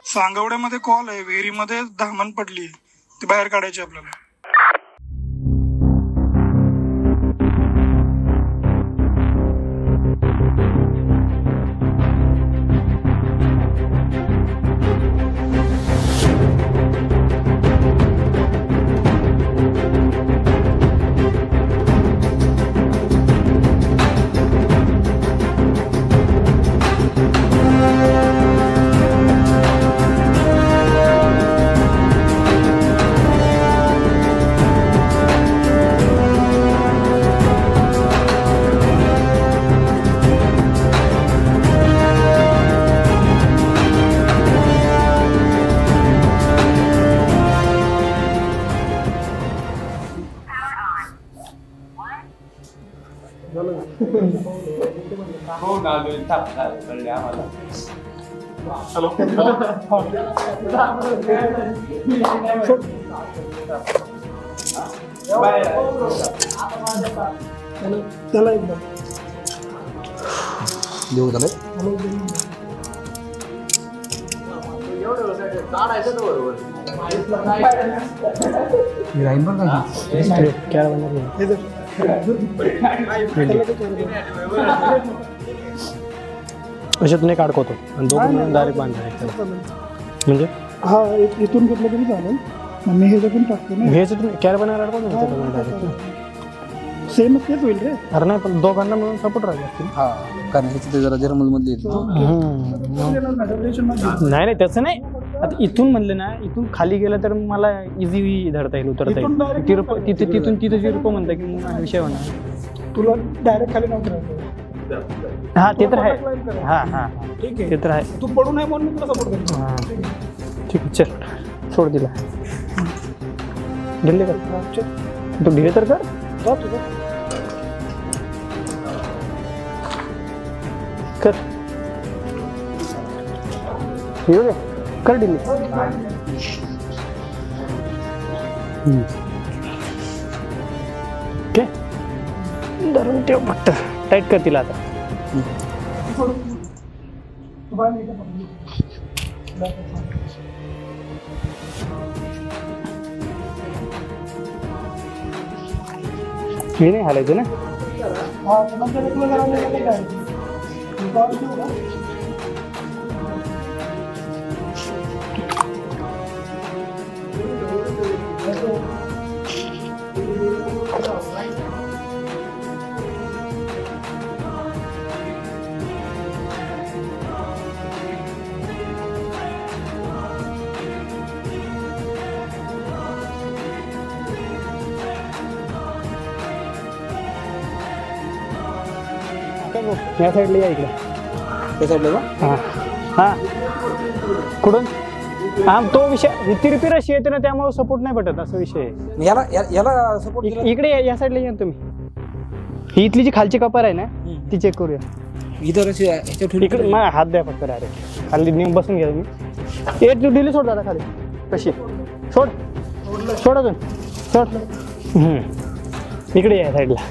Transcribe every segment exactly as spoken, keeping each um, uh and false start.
सांगवड्यामध्ये call आहे, विहिरीमध्ये धामण पडली, ती बाहेर काढायची आपल्याला. हो ना कळले आम्हाला. हॅलो त्याला एकदा देऊ झालं राहील बरं का अशातून एक अडकवतो आणि दोघं डायरेक्ट बांधायचं. म्हणजे हा इथून घेतलं तरी चालेल, मी ह्याच्यातून टाकतो ना. ह्याच्यातून कॅरबनार अडकवतो ना डायरेक्ट. सेम तेच होईल रे. अरे नाही पण दोघांना मिळून सपोर्ट राहिला असतील. हा कारण ह्याची जरा जर्मल मधली नाही नाही तसं नाही. आता इथून म्हणलं ना, इथून खाली गेलं तर मला इझी धरता येईल, उतरता येईल. तिथे तिथून तिथे जी रुपये म्हणता की मग विषय होणार. तुला डायरेक्ट खाली नव्हतं. हा ते तर आहे. हा हा ठीक आहे, ते तर आहे. तू पडू नये म्हणून मी तुला सपोर्ट करतो. हा ठीक आहे चल सोड दिला. ढिले कर तू, ढिले तर कर. जा तुझं कर येऊ दे, कर ढिले. ओके धरून ठेव, फक्त टाईट कर तिला आता. मी नाही हालायचं ना. या साईडला या इकडे. त्या साईडला हां हां कुठून? हा तो विषय रिती रशी येते ना, त्यामुळे सपोर्ट नाही भेटत, असा विषय आहे. याला याला सपोर्ट इकडे या साईडला या तुम्ही. ही इथली जी खालची कपार आहे ना, ती चेक करूया. इथं इकडे मला हात द्या फक्त डायरेक्ट. खाली नेऊन बसून घ्या तुम्ही. एक ढिली सोड दादा खाली. कशी सोड सोड अजून सोड. इकडे या साईडला.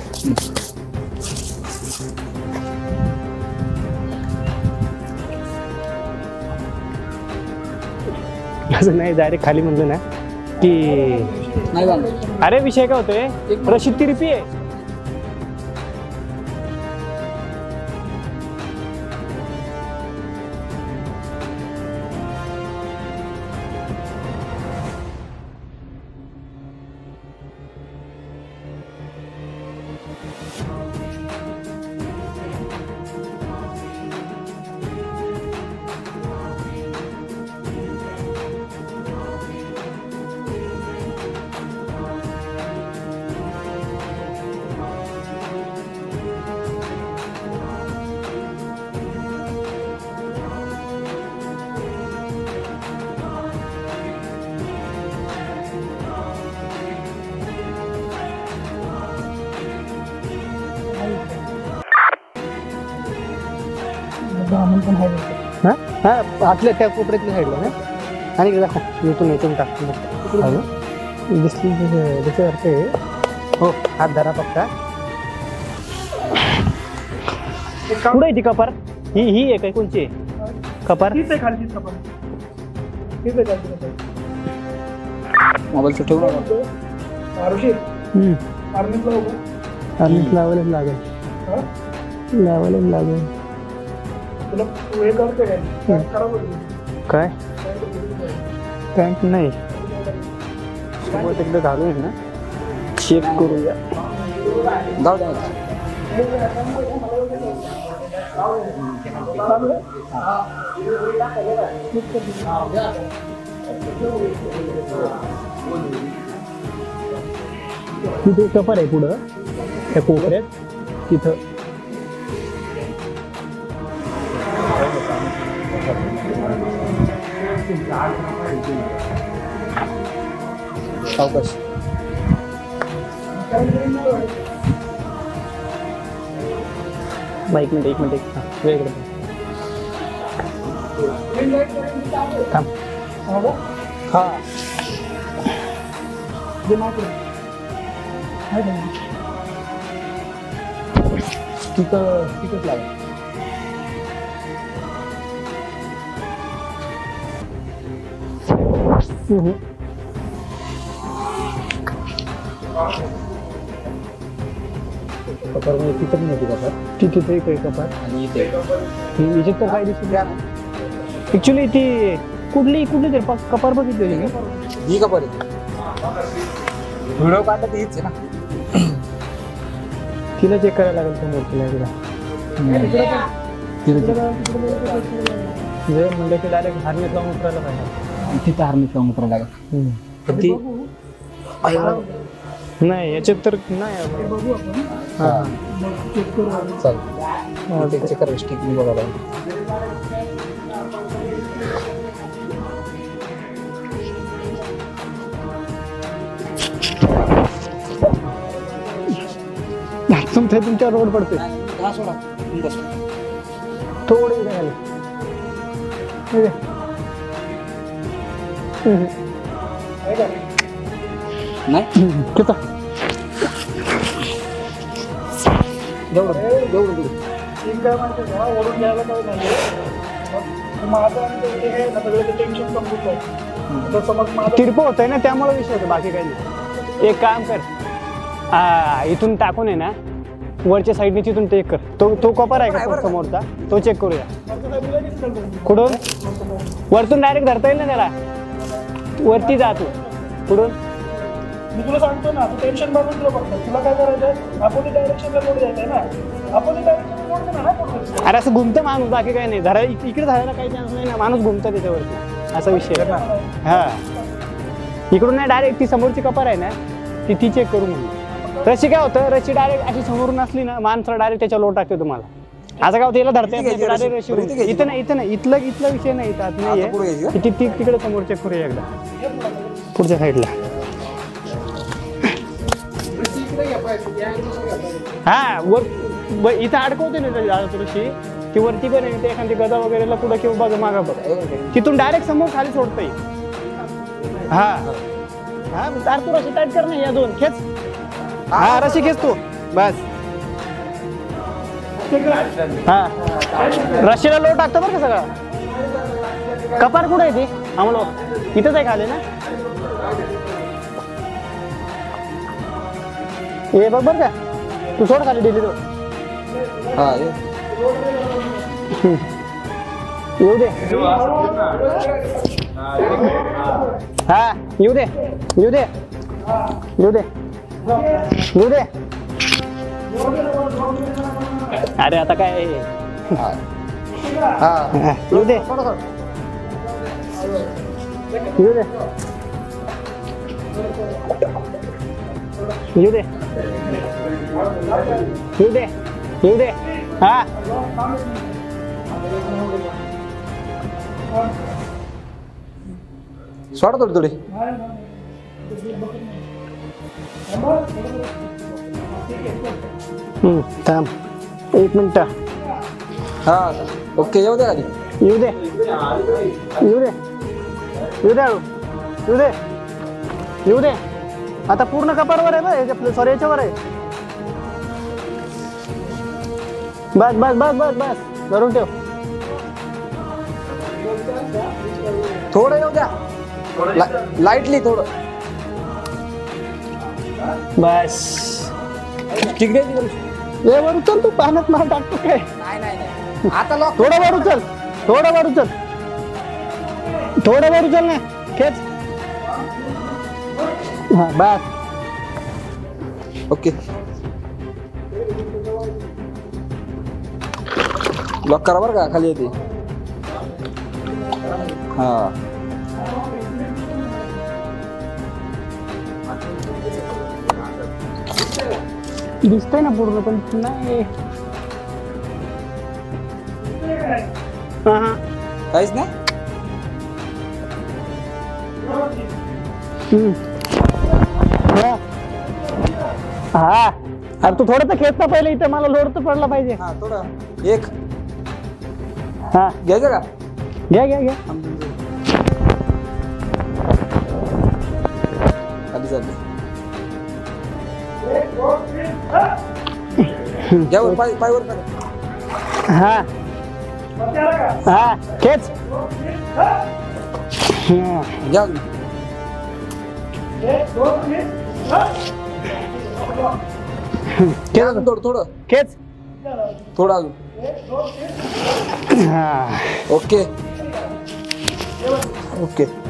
असं नाही डायरेक्ट खाली म्हणलं ना की नाही. अरे विषय काय होतोय, रशी तिरपी आहे. हां हां आतल्या त्या कोपऱ्यातल्या साईडला ना. आणि इकडे दाखव, इथून इथून टाकतो. दिसली दिसते. हो हात धरा फक्त. कुठे आहे ती कपार? ही ही आहे काय, कोणची आहे कपार? खालची कपार. मोबाईलचं ठेवू नका. आर्मीत लावायलाच लागेल लावायलाच लागेल काय पॅन्ट नाही सोबत एकदा घालून ना चेक करूया. जाऊ द्या. तिथे कपर आहे पुढं त्या कोपऱ्यात तिथं सावकाश. एक मिनिट एक मिनिट हां वेगळं थांब हा तिथं तिथंच लागेल. कपार म्हणजे तिथं नाही कपार. तिथे ते काही कपार आणि इथे याच्यात तर काय दिसत ऍक्च्युली ती कुठली कुठली तरी प- कपार बघितली होती मी ही कपार आहे. व्हिडिओ काढला तर हीच आहे ना. तिला चेक करायला लागेल समोर तिला एकदा तिथं जर म्हणलं की डायरेक्ट हार्नेस लावून उतरायला पाहिजे. तिथं हार्नेस लावून उतरावं लागेल. पण ती नाही याच्यात तर नाही हां चालेल. चेक करा स्टिक मी बघायला. तुमच्या तुमच्या रोड पडते हा सोडा. बस. थोडं इकडे खाली इकडे. हम्म. नाही किती जेवढं जेवढं दूर. काय म्हणते का ओढून घ्यायला काय नाही माझं आणि ते हे ना सगळं टेन्शन संपून जाईल. तर समज माझं तिरपं होतंय ना त्यामुळे विषय होतो बाकी काही नाही. एक काम कर हा इथून टाकून आहे ना वरच्या साईडने तिथून टेक कर. तो तो कपार आहे का समोरचा तो चेक करूया. कुठून वरतून डायरेक्ट धरता येईल ना त्याला. वरती जा तू कुठून मी तुला सांगतो ना तू टेन्शन बाजून तुला बघतो. तुला काय करायचं अपोजिट डायरेक्शनला लोड द्यायचा आहे ना. अपोजिट डायरेक्शनला लोड देणार ना पुढे. अरे असं घुमतं माणूस बाकी काही नाही. धरा इकडे धरायला काही चान्स नाही ना. माणूस घुमतं त्याच्यावरती असा विषय आहे. हा इकडून नाही डायरेक्ट ती समोरची कपार आहे ना ती ती चेक करू म्हणून. रशी काय होतं रशी डायरेक्ट अशी समोरून असली ना माणसाला डायरेक्ट त्याच्या लोट टाकते तुम्हाला. असं काय होतं याला धरता येत नाही डायरेक्ट रशी घुमते. इथं नाही इथं नाही इथलं इथला विषय नाही इथं आत नाहीये. ती ती तिकडे समोर चेक करूया एकदा पुढच्या साईडला. हा वर ब- इथं अडकवते ना दादा थोडीशी ती वरती पण आहे. ते एखादी गदा वगैरेला पुढं किंवा बघा मागा बघ तिथून डायरेक्ट समोर खाली सोडता येईल. हा हा तार तू रशी टाईट कर ना या दोन खेच. हा रशी खेच तू बस. हा रशीला लोट टाकतो बरं का सगळं. कपार कुठं आहे ती आम्हाला इथंच आहे खाली ना. ये बघ बरं का तू सोड खाली दिली तो. हा ये. येऊ दे हा येऊ दे येऊ दे येऊ दे येऊ दे. अरे आता काय हा हा येऊ दे येऊ दे येऊ दे येऊ दे येऊ दे. हा सोडा थोडी थोडी. हम्म, थांब एक मिनिट. हा ओके येऊ दे खाली. येऊ दे येऊ दे येऊ दे हळू. येऊ दे येऊ दे. आता पूर्ण कपारवर आहे बरं सॉरी याच्यावर आहे. बस बस बस बस बस धरून ठेव. थोडं येऊ द्या. लाईटली थोडं. बस ठीक आहे ए वर उचल तू पाण्यात मार टाकतो काय. नाही नाही नाही आता लॉक. थोडं वर उचल थोडं वर उचल थोडं वर उचल ना खेच. हा बस ओके लॉक करा बरं का खाली येते. हा दिसतंय ना पूर्ण पण नाही. हा हा काहीच नाही. हम्म. हा हा अरे तू थोडं तर खेच ना पहिले. इथे मला लोड तर पडला पाहिजे. हा थोडं एक हा घ्यायचं का. घ्या घ्या घ्या. खाली चालते घ्या वर पाय पाय वर करा. हा हा खेच. हा. घ्या खेच अजून थोडं थोडं खेच. थोडं अजून. हा ओके ओके